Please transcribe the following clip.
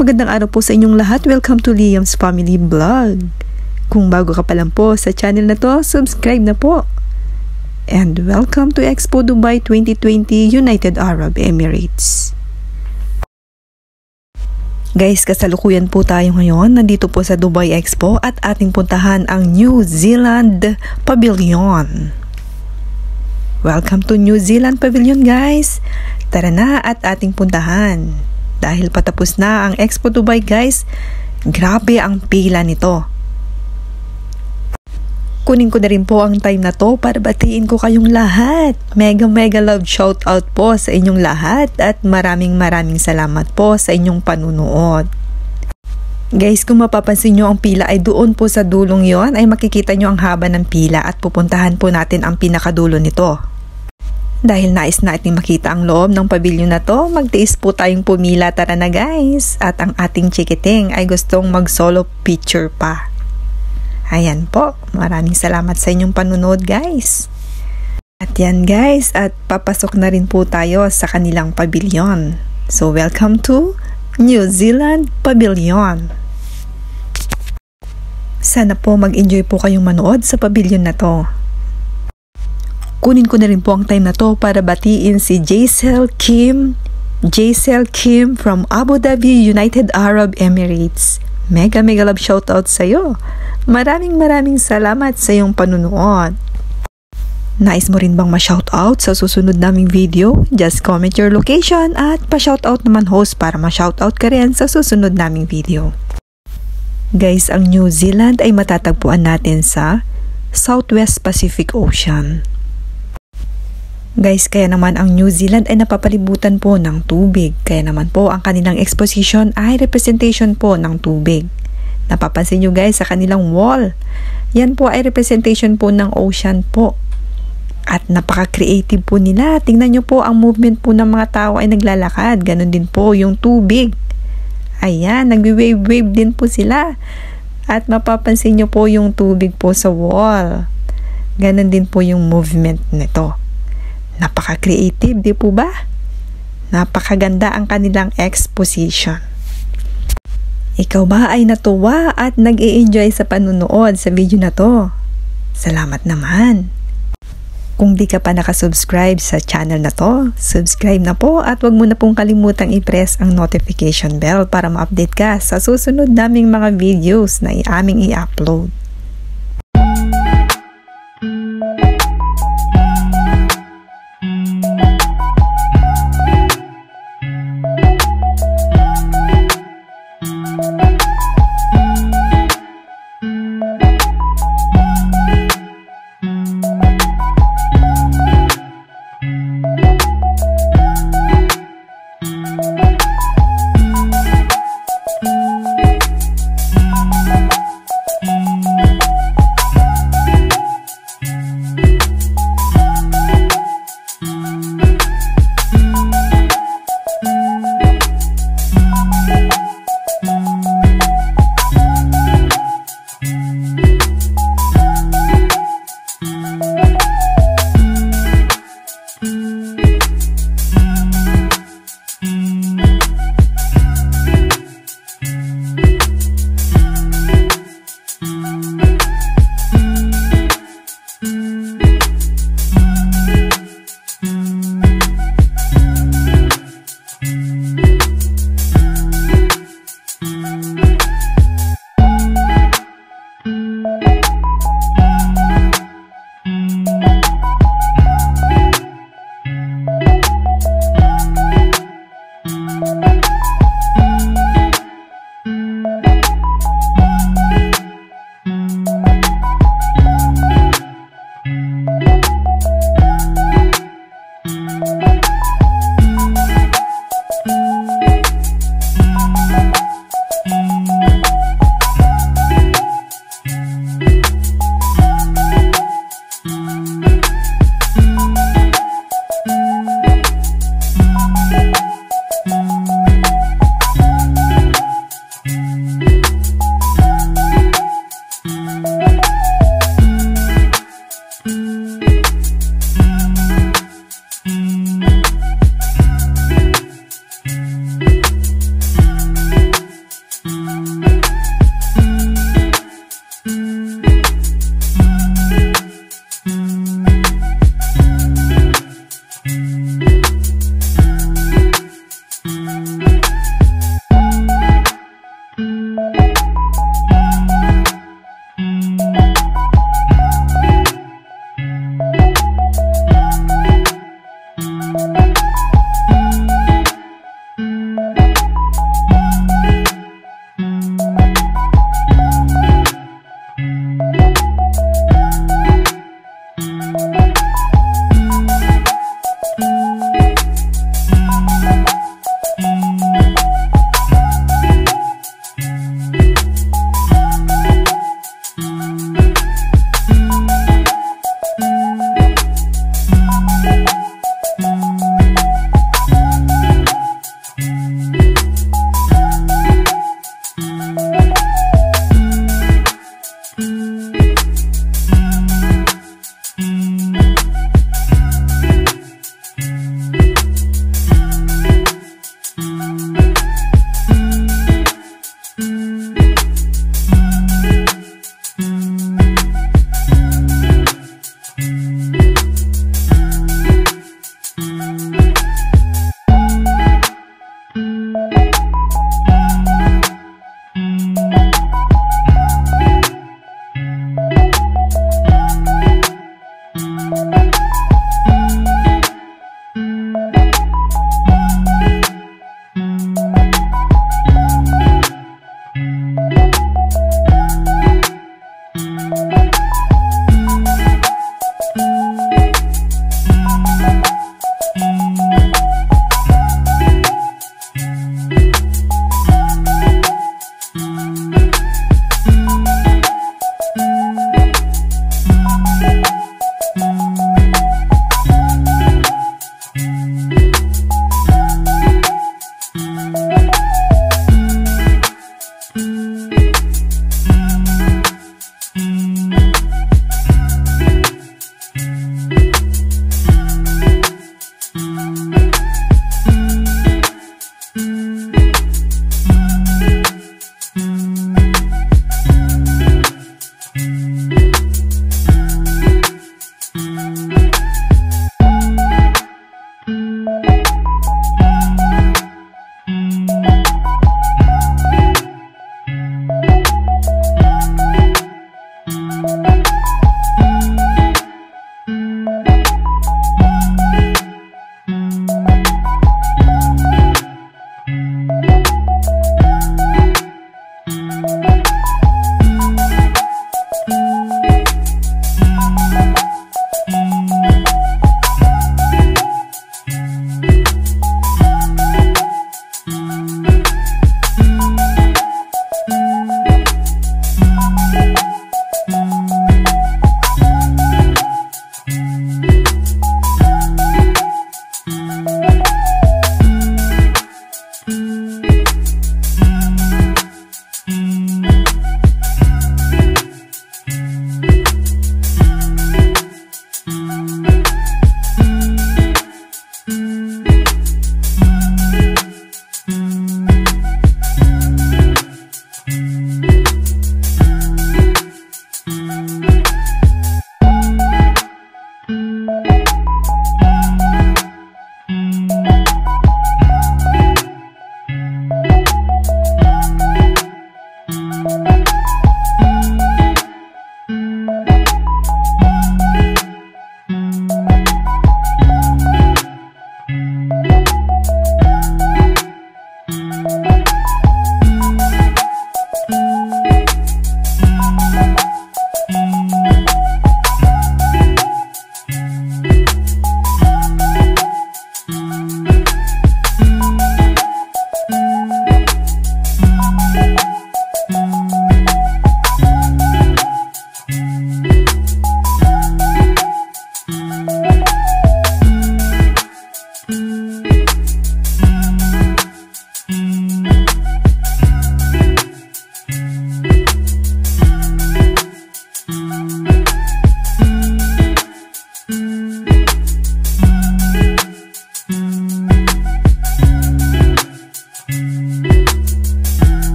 Magandang araw po sa inyong lahat. Welcome to Liam's Family Vlog. Kung bago ka pa lang po sa channel na to, subscribe na po. And welcome to Expo Dubai 2020, United Arab Emirates. Guys, kasalukuyan po tayo ngayon. Nandito po sa Dubai Expo at ating puntahan ang New Zealand Pavilion. Welcome to New Zealand Pavilion, guys. Tara na at ating puntahan. Dahil patapos na ang Expo Dubai, guys, grabe ang pila nito. Kunin ko na rin po ang time na to para batiin ko kayong lahat. Mega love shout out po sa inyong lahat at maraming salamat po sa inyong panunood. Guys, kung mapapansin nyo ang pila ay doon po sa dulong yon, ay makikita nyo ang haba ng pila at pupuntahan po natin ang pinakadulo nito. Dahil nais natin makita ang loob ng pavilion na to, magtiis po tayong pumila. Tara na, guys. At ang ating chikiting ay gustong mag solo picture pa. Ayan po. Maraming salamat sa inyong panunod, guys. At yan, guys. At papasok na rin po tayo sa kanilang pavilion. So welcome to New Zealand Pavilion. Sana po mag-enjoy po kayong manood sa pavilion na to. Kunin ko na rin po ang time na to para batiin si Jaisel Kim from Abu Dhabi, United Arab Emirates. Mega love shoutout sa iyo. Maraming salamat sa iyong panunood. Nais mo rin bang ma-shoutout sa susunod naming video? Just comment your location at pa-shoutout naman host para ma-shoutout ka rin sa susunod naming video. Guys, ang New Zealand ay matatagpuan natin sa Southwest Pacific Ocean. Guys, kaya naman ang New Zealand ay napapalibutan po ng tubig. Kaya naman po ang kanilang exposition ay representation po ng tubig. Napapansin nyo, guys, sa kanilang wall. Yan po ay representation po ng ocean po. At napaka-creative po nila. Tingnan nyo po ang movement po ng mga tao ay naglalakad. Ganon din po yung tubig. Ayan, nagwi-wave din po sila. At mapapansin nyo po yung tubig po sa wall. Ganon din po yung movement nito. Napaka-creative, di po ba? Napakaganda ang kanilang exposition. Ikaw ba ay natuwa at nag-i-enjoy sa panunood sa video na to? Salamat naman! Kung di ka pa nakasubscribe sa channel na to, subscribe na po at wag mo na pong kalimutang i-press ang notification bell para ma-update ka sa susunod naming mga videos na aming i-upload.